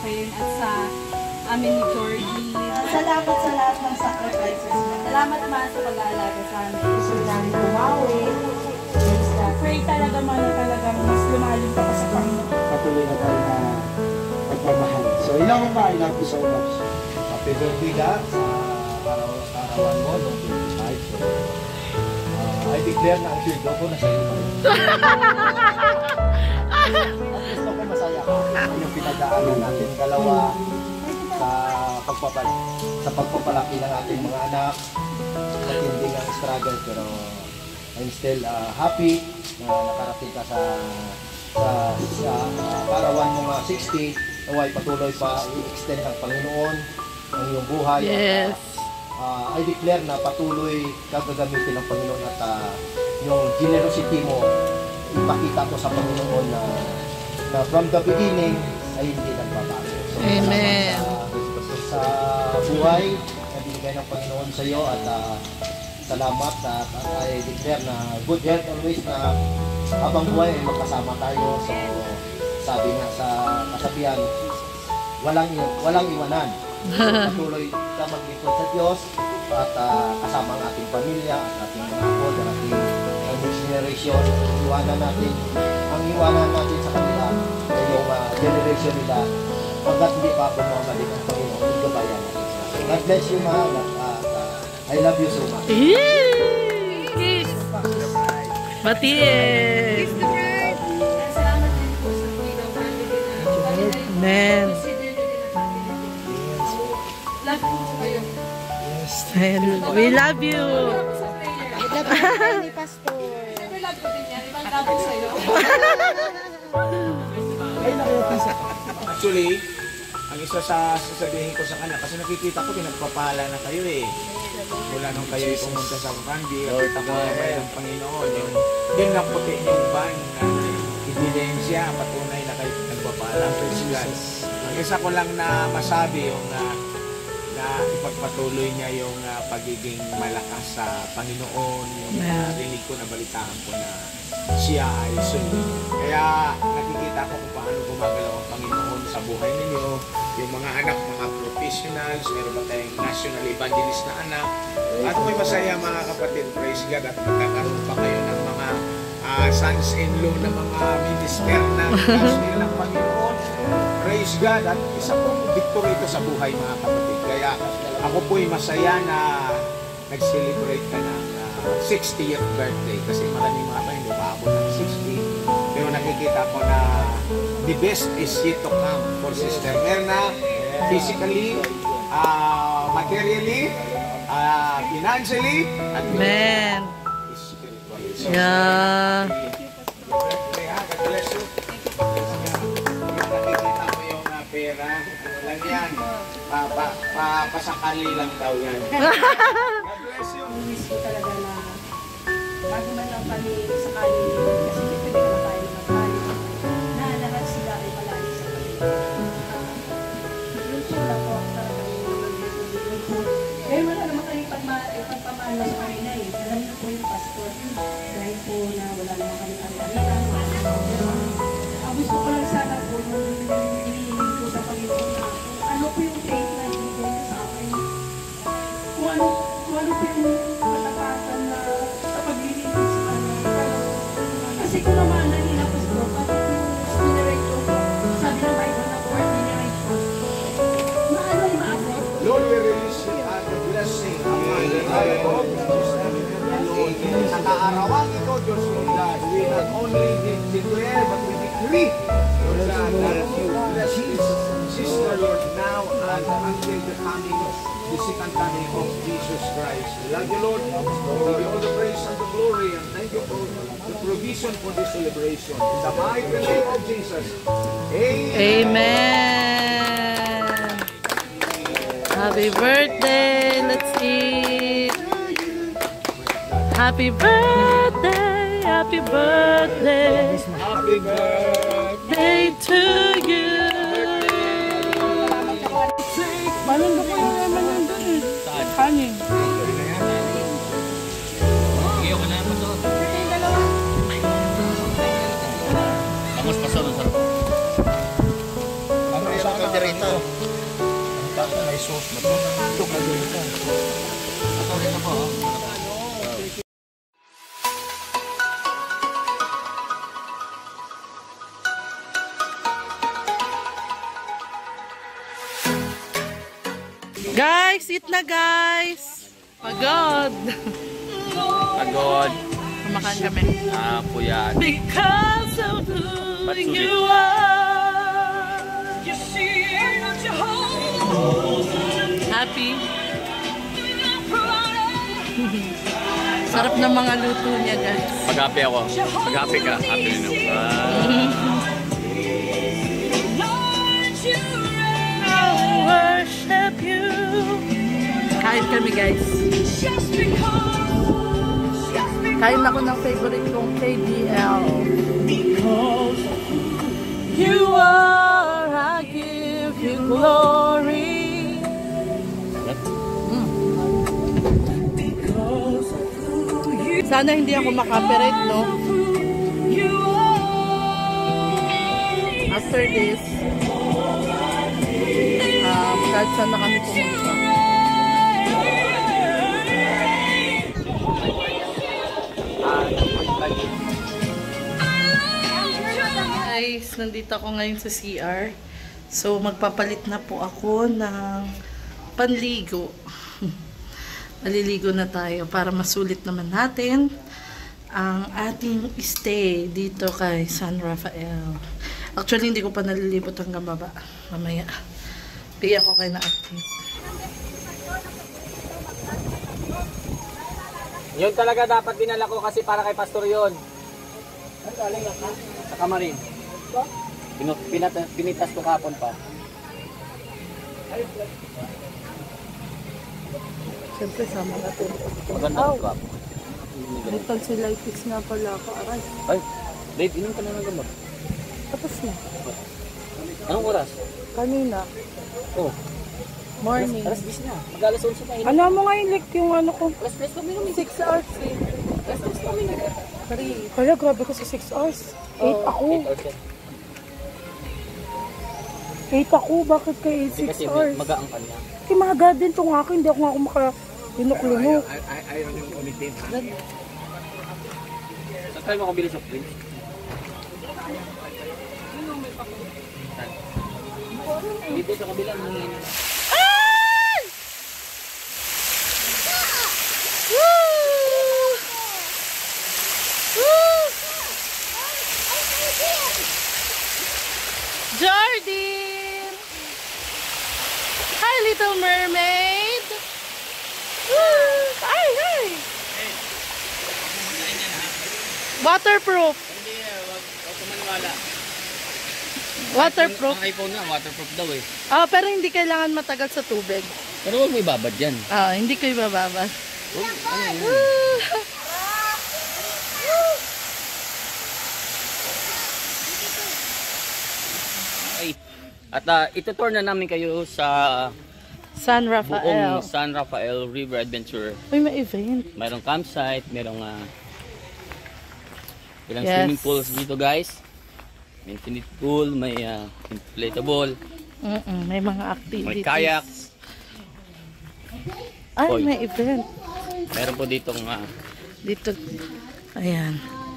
Rafael at sa amin ni Jordy. Salamat sa lahat ng sacrifices mo. Salamat man sa pag-aalaga sa amin. Gusto namin bumawi. Pray talaga man na talagang mas lumalim pa sa Panginoon. Patuloy na tayo na magmamahal. So, ilang mo ba? I love you so much. Happy birthday ka sa karawan mo noong 25. So, I declare na ang sildo ko na sa'yo. At gusto ko masaya ka. Yung pinagdaanan natin dalawa sa pagpapalaki ng ating mga anak. Matinding ang struggle, pero I'm still happy na nakarating ka sa karawan mo nga 60. Naway patuloy pa i-extend ng Panginoon ang iyong buhay. Yes. I declare na patuloy gagamitin ng Panginoon at yung generosity mo ipakita ko sa Panginoon na from the beginning ay hindi nagbabago. So, amen. Sa buhay na binigay ng Panginoon sa iyo at salamat at I declare na good health always, na habang buhay ay magkasama tayo. So sabi nga sa kasabihan, walang iwanan. Patuloy ka maglingkod sa Diyos at kasama ang ating pamilya at ating mga apo at ating next generation. Ang iwanan natin sa kanila ay yung generation nila hanggat hindi pa ako mamalik ang Panginoon. Igabayan natin sila. So God bless you, mahal, at I love you so much. Kiss! Batiin! Salamat din po sa Freedom Family na Amen. love po kayo. We love you. Sa prayer. Ni Pastor. Siyempre love ko din yan. Ibang love ko sa'yo. Actually, ang isa sa sasabihin ko sa kanya, kasi nakikita ko pinagpapala na kayo eh. Mula nung kayo pumunta sa Bandi, at ako ng Panginoon, yung naputi yung van na ebidensya, patunay na kayo pinagpapala. Ang isa ko lang na masabi, yung na ipagpatuloy niya yung pagiging malakas sa Panginoon, yung narinig ko, nabalitaan ko na siya ay sunod. Kaya nakikita ko kung paano gumagalaw ang Panginoon sa buhay ninyo. Yung mga anak, mga professionals, meron ba tayong national evangelist na anak. At may masaya mga kapatid, praise God, at magkakaroon pa kayo ng mga sons-in-law na mga minister na national ng Panginoon. Praise God, at isa pong victory ito sa buhay mga kapatid. Kaya ako po'y masaya na nag-celebrate ka ng 60th birthday, kasi maraming mga tayo hindi paabot ng 60, pero nakikita ko na the best is yet to come for Sister Erna, physically, materially, financially, at Amen. spiritually. So, Yeah. God bless you. Nakikita mo yung pera, ano lang yan, pasakali lang daw yan. God bless you. Miss ko talaga na bago man lang kami sakali, kasi hindi pwede ka na tayo magkali, na lahat sila ay palagi sa kami. Yung sila po talagang kaya wala naman kayo pagpamahal sa kanila eh. Alam niyo po yung pastor, dahil po na wala naman kami kami-kamitan. Ang gusto ko lang sana po yung hinihiling ko sa Panginoon na ano po yung faith na ibigay niyo sa akin. Kung ano po yung matapatan na sa paglilingkod sa kanya. Kasi kung naman nanilapos po, bakit yung generation po, sabi ng Bible na fourth generation, maano yung maabot? Lord, we release the blessing upon the life of Lord. Sa kaarawan ito, Diyos Lord God, we not only declare, but we decree, Lord God, that you bless this sister, Lord, now and until the coming of the second coming of Jesus Christ. We love you, Lord. We give you all the praise and the glory, and thank you for the provision for this celebration. In the mighty name of Jesus. Amen. Amen. Happy birthday. Let's eat. Happy birthday. Happy birthday. Happy birthday to you. Malun ko yung naman nandun eh. Kanin. Ang isa ka dirito. guys, eat na guys. Pagod. Pagod. Kumakain kami. Puyat. Because of who you are. Happy. Sarap ng mga luto niya guys. Pag-happy ako. Pag-happy ka. Happy rin ako. Worship you. Kain kami guys. Kain ako ng favorite kong KBL. Because you are, I give you glory. Sana hindi ako makapirate, no? After this, kahit saan na kami pumunta. Guys, nandito ako ngayon sa CR. So, magpapalit na po ako ng panligo. Maliligo na tayo para masulit naman natin ang ating stay dito kay San Rafael. Actually, hindi ko pa nalilibot hanggang baba. Mamaya. Bigyan ko kayo na update. Yun talaga dapat dinala ko kasi para kay Pastor yun. Sa kamarin. Pinitas ko kapon pa. Siyempre, sama natin. Maganda ko kapon. May tonsillitis nga pala ako. Aray. Ay, babe, inom ka na ng gamot. Tapos na. Anong oras? Kanina. Oh, Morning. alas 10 na. Mag-alas 11 na. Ano mo nga yung like yung ano ko? Alas 10 kami namin. 6 hours eh. Alas 10 kami namin. 3. Kaya grabe kasi 6 hours. 8 ako. 8 hours yan. 8 ako. Bakit kayo Hindi 6 kasi hours? magaang ka niya. Kaya maga din itong akin. Hindi ako nga ako makalunok-lunok. Ayaw yung umitin. Saan tayo makabili sa print? Dito sa kabila. Ay! Woo! Woo! Jordan! Hi, Little Mermaid! Woo! Hi, hi! Waterproof. Hindi, wag kumaniwala. Waterproof. Ang iPhone na, waterproof daw eh. Pero hindi kailangan matagal sa tubig. Pero huwag mo ibabad yan. Hindi ko ibababas. Ay. At itutour na namin kayo sa San Rafael. buong San Rafael River Adventure. Uy, may event. Mayroong campsite, mayroong ilang Yes. swimming pools dito guys. May infinite pool, may inflatable, May mga activities. may kayak. Ay, Oy. may event. Meron po ditong Dito. Ayan.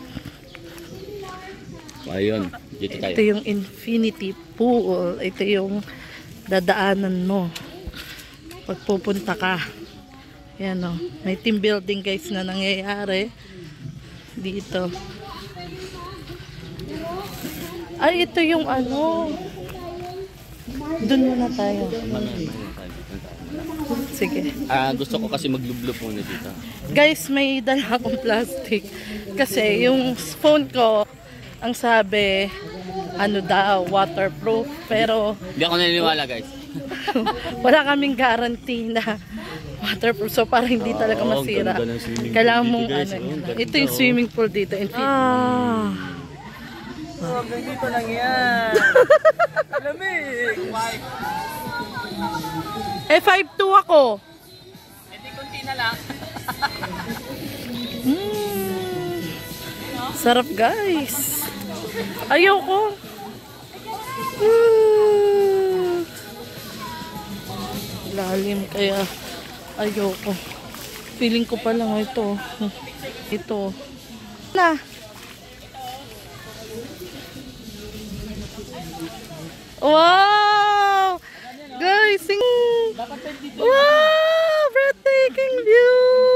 ayun, dito tayo. Ito yung infinity pool. Ito yung dadaanan mo pag pupunta ka. Ayan o. May team building guys na nangyayari dito. Ay, ito yung ano. Doon muna tayo. Sige. Gusto ko kasi maglublob muna dito. Guys, may dala akong plastic. Kasi yung phone ko, ang sabi, ano daw, waterproof. Pero Hindi ako naniniwala guys. wala kaming guarantee na waterproof. So, para hindi talaga Oo, masira. ganda ng swimming pool Kailangan dito, mong guys. ano. Oo, ganda, Ito yung oh. swimming pool dito. Dito lang yan. Lamig. 5'2" ako. Hindi konti na lang. Sarap guys. Ayoko. Lalim kaya ayoko. Feeling ko pa lang ito. Ito. Na. Wow! Guys! Rising. Wow! Breathtaking view!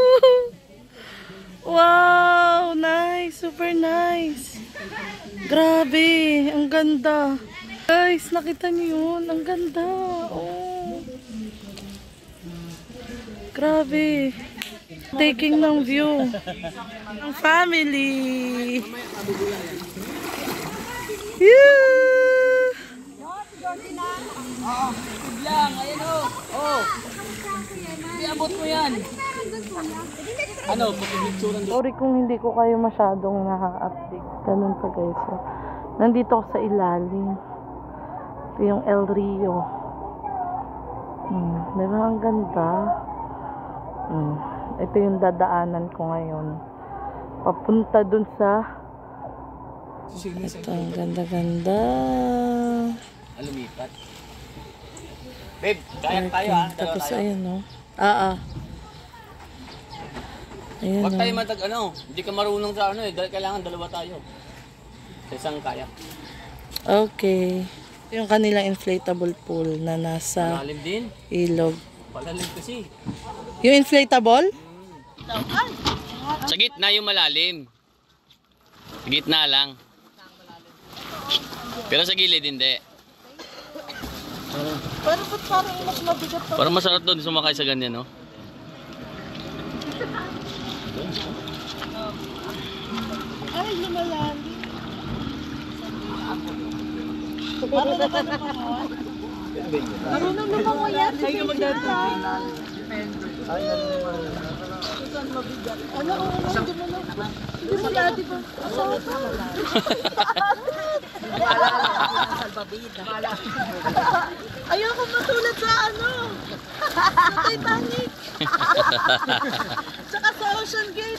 Wow! Nice! Super nice! Grabe! Ang ganda! Guys, nakita niyo yun? Ang ganda! Oh! Grabe! Taking ng view! Ang family! Yeah! Lang, ayan o. Oh. Iabot mo yan. Ano, pagkikitsura doon. Sorry kung hindi ko kayo masyadong naka-update. Ganun pa guys. So, nandito ako sa ilalim. Ito yung El Rio. Diba ang ganda? Ito yung dadaanan ko ngayon. Papunta dun sa... Ito, ang ganda-ganda. Lumipat. Babe, kaya tayo ha. Tapos ayan no. Ayan Huwag no. tayo matag hindi ka marunong sa dahil kailangan dalawa tayo. Sa isang kayak. Okay. Ito yung kanilang inflatable pool na nasa Malalim din. ilog. Palalim kasi. Yung inflatable? Sa gitna yung malalim. Sa gitna lang. Pero sa gilid hindi. Pero ba't parang mas mabigat pa? Parang masarap doon sumakay sa ganyan, no? Ay, lumalalim. Marunong lumango yan. Ay, lumagdadto. Ano ko naman, hindi mo lati ba? Asawa pa. Ayoko matulad sa sa Titanic. Tsaka sa Ocean Gate.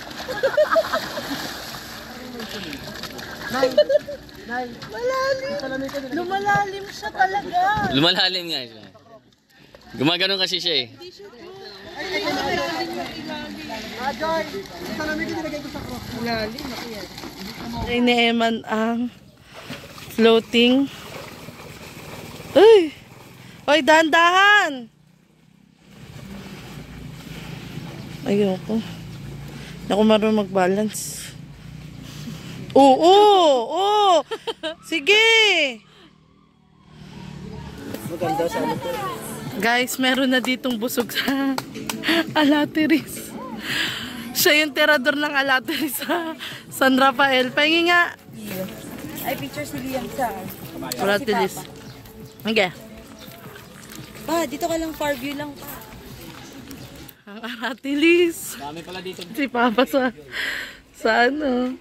Malalim. Lumalalim siya talaga. Lumalalim nga siya. Gumaganon kasi siya eh. Ay, neeman ang floating. Uy! Uy, dahan-dahan! Ayoko. Hindi ako marunong mag-balance. Oo! Oo! Sige! Maganda sa ano po. Guys, meron na ditong busog sa Alateris. Siya yung tirador ng Alateris sa San Rafael. Pahingi nga. Ay, pictures ni Liam sa... Alateris. Okay. Pa, dito ka lang, far view lang pa. Ang Aratilis. Dami pala dito. Si Papa sa ano.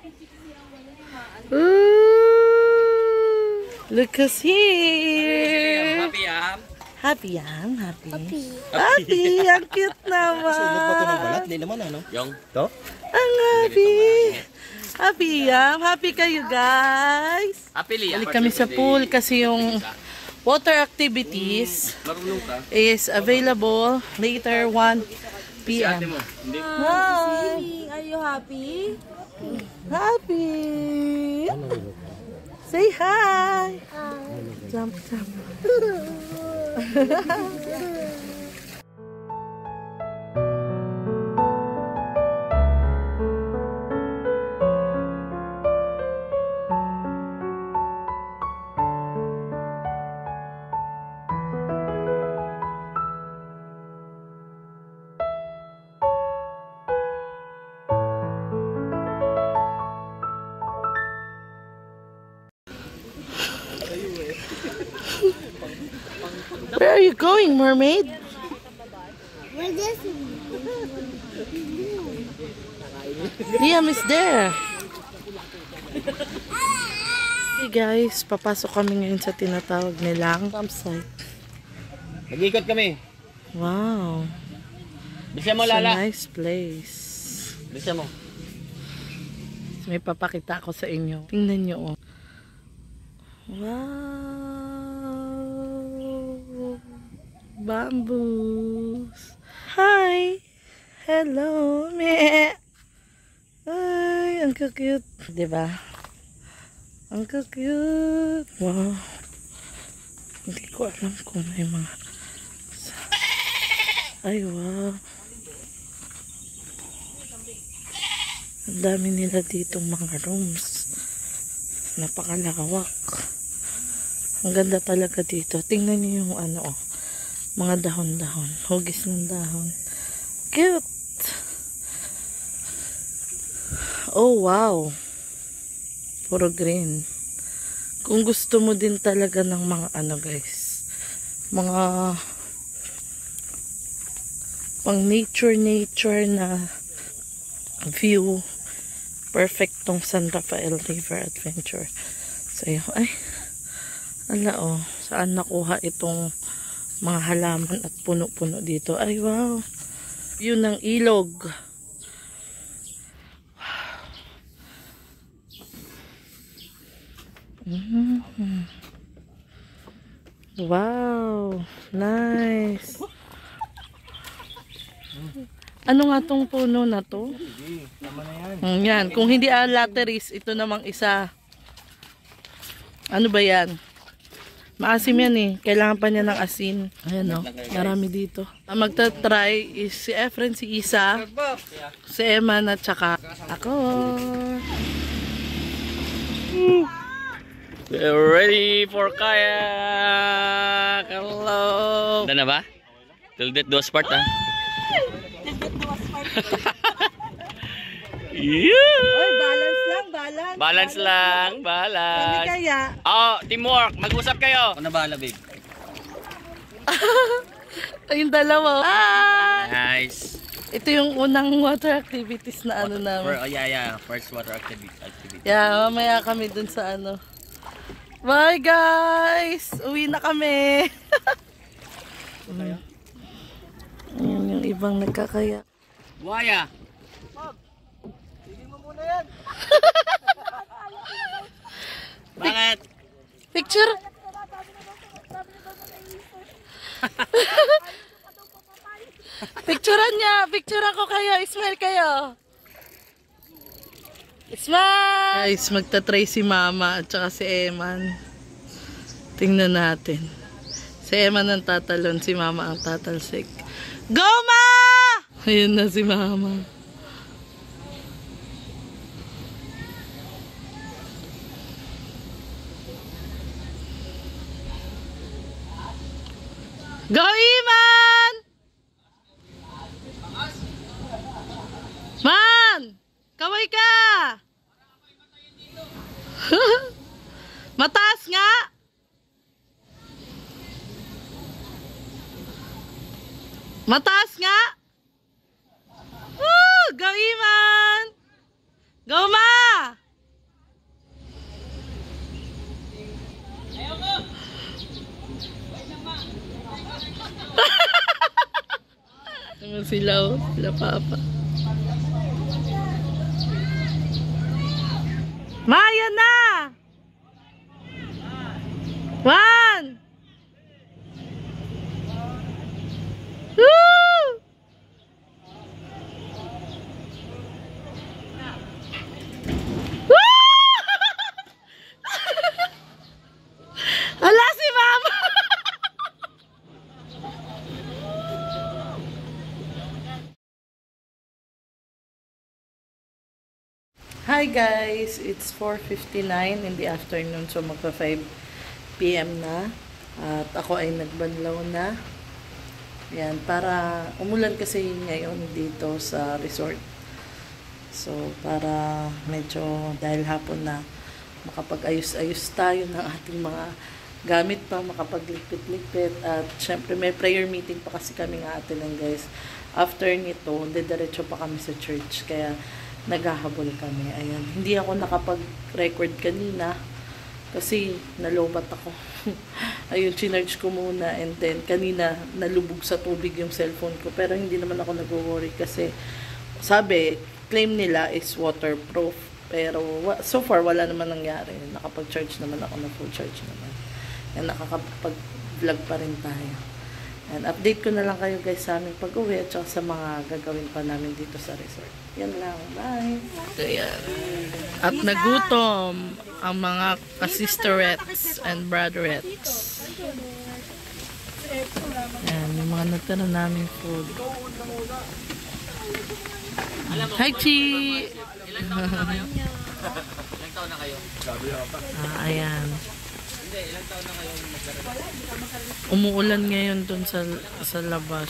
Ooh, look us here. Happy ah. Happy yan, happy. Happy, ang cute naman. Sunod ba ito ng balat? Hindi naman ano? Yung? To? Ang happy. Happy yan. Happy kayo guys. Happy Liam. Balik kami sa pool kasi yung water activities Marunong ka. is available later 1 p.m. Hindi. Hi! Are you happy? Happy! Say hi! Jump, jump. Where are you going, mermaid? Liam is there. Hey guys, papasok kami ngayon sa tinatawag nilang campsite. Nag-ikot kami. Wow. Bisa mo It's a Lala. nice place. Bisa mo. May papakita ko sa inyo. Tingnan nyo. Oh. Wow. Bamboos. Hi. Hello. Meh. Ay, ang cute. Diba? Ang cute. Wow. Hindi ko alam kung may mga Ay, wow. Ang dami nila ditong mga rooms. Napakalawak. Ang ganda talaga dito. Tingnan niyo yung ano, mga dahon-dahon. Hugis ng dahon. Cute! Oh, wow. Puro green. Kung gusto mo din talaga ng mga ano, guys. Mga pang nature na view. Perfect tong San Rafael River Adventure. So, yun. Ay, ala saan nakuha itong mga halaman at puno-puno dito? Ay, wow. View ng ilog. Wow. Nice. Ano nga tong puno na to? Tama na yan. Yan. Kung hindi lateris, ito namang isa. Ano ba yan? Maasim yan eh. Kailangan pa niya ng asin. Ayan o. Marami dito. Ang magta-try is si Efren, si Isa, si Eman at saka ako. We're ready for kayak! Hello! Dana ba? Tildet 2 part ha? Yeah! Oy, balance lang, balance. Balance lang, Kami balance. kaya. Oh, teamwork. Mag-usap kayo. Ako na bahala, babe. Ayun dalawa. Ah! Nice. Ito yung unang water activities na ano namin. Yeah. First water activity. Yeah, mamaya kami dun sa ano. Bye guys! Uwi na kami! Ayan yung ibang nagkakaya. Buhaya. Bakit? Picture! Picturean niya! Picturean ko kayo! Smile kayo! Smile! Guys, magta-try si Mama at saka si Eman. Tingnan natin. Si Eman ang tatalon, si Mama ang tatalsik. Go, Ma! Ayun na si Mama. Go, Iman! Man! Kaway ka! Mataas nga! Mataas nga! Woo! Go, Iman! Go, Ma! Naman sila, oh. Sila Papa. Maya na! 1! Woo! Woo! Hala si Mama! Hi guys! It's 4:59 in the afternoon, so magpa 5 PM na. At ako ay nagbanlaw na. Yan, para umulan kasi ngayon dito sa resort. So, para medyo dahil hapon na makapag-ayos-ayos tayo ng ating mga gamit pa, makapagligpit-ligpit. At syempre may prayer meeting pa kasi kami nga atin lang guys. After nito, diretso pa kami sa church. Kaya naghahabol kami. Ayan. Hindi ako nakapag-record kanina kasi nalobat ako. Ayun, chinarge ko muna and then kanina nalubog sa tubig yung cellphone ko. Pero hindi naman ako nag-worry kasi sabi, claim nila is waterproof. Pero so far wala naman nangyari. Nakapag-charge naman ako na full charge naman. And nakakapag-vlog pa rin tayo. And update ko na lang kayo guys sa aming pag-uwi at saka sa mga gagawin pa namin dito sa resort. Yan lang. Bye! Ayan. At nagutom ang mga sisterettes and brotherettes. Ayan, yung mga natira naming food. Hi, Chi! Ilang taon na kayo? Ayan. Umuulan ngayon dun sa labas.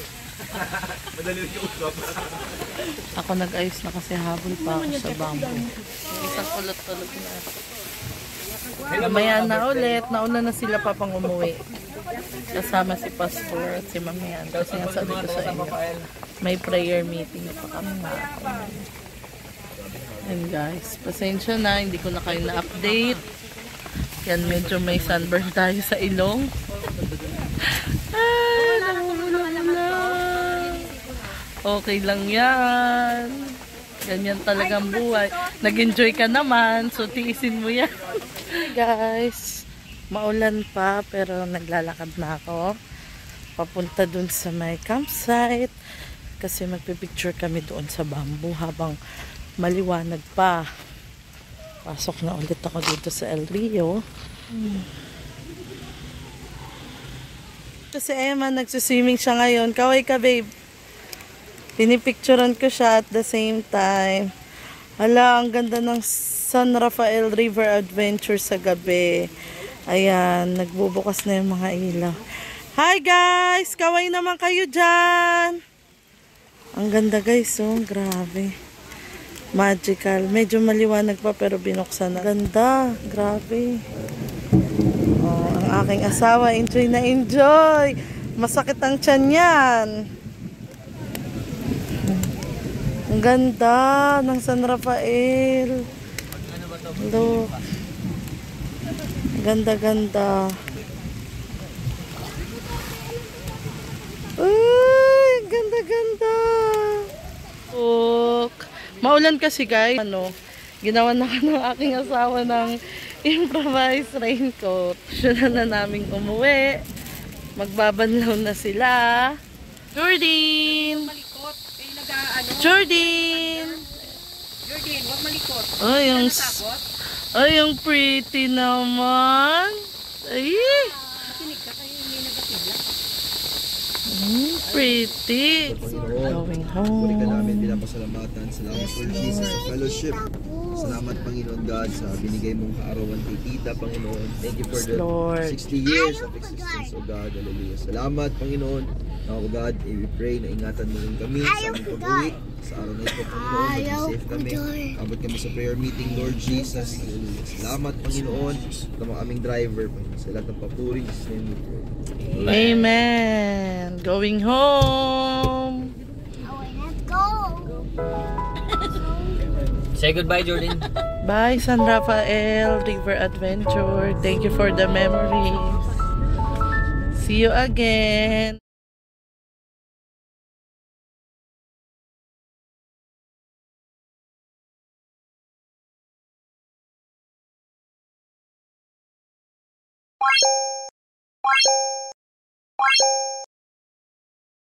Ako nag-ayos na kasi habol pa ako sa bamboo. Yung isang kulot-kulot na. Mamaya na ulit. Nauna na sila papang umuwi. Kasama si Pastor at si Mamian. Kasi nga sabi ko sa inyo, may prayer meeting pa kami na. And guys, pasensya na. Hindi ko na kayo na-update. Yan, medyo may sunburn tayo sa ilong. Okay lang yan. Ganyan talagang buhay. Nag-enjoy ka naman, so tiisin mo yan. Guys, maulan pa pero naglalakad na ako. Papunta dun sa may campsite. Kasi magpipicture kami doon sa bamboo habang maliwanag pa. Pasok na ulit ako dito sa El Rio. Kasi Emma, nagsiswimming siya ngayon. Kaway ka, babe. Pinipicturan ko siya at the same time. Hala, ang ganda ng San Rafael River Adventure sa gabi. Ayan, nagbubukas na yung mga ilaw. Hi guys! Kaway naman kayo dyan! Ang ganda guys, oh. Grabe. Magical. Medyo maliwanag pa pero binuksan na. Ganda. Grabe. Oh, ang aking asawa, enjoy na enjoy. Masakit ang tiyan yan. Ang ganda ng San Rafael. Look. Ganda-ganda. Uy, ganda-ganda. Look. Maulan kasi guys. Ginawa na ng aking asawa ng improvised raincoat. Siya na naming umuwi. Magbabanlaw na sila. Jordan! Jordan! Jordan, huwag malikot. Ay, yung pretty naman. Ay! Pretty. Going Puri ka home. namin pinapasalamatan. Salamat po Jesus sa fellowship. Salamat Panginoon God sa binigay mong kaarawan kay Tita Panginoon. Thank you for the Lord. 60 years of existence, O God. Hallelujah. Salamat Panginoon. Now, O God, we pray na ingatan mo rin kami sa aming pag-uwi. Sa araw na ito, Panginoon, maging safe kami. Abot kami sa prayer meeting, Lord Jesus. Hallelujah. Salamat Panginoon sa mga aming driver. Panginoon. Sa lahat ng papuri. In Jesus' name we pray. Amen. Going home. Say goodbye, Jordan. Bye, San Rafael River Adventure. Thank you for the memories. See you again.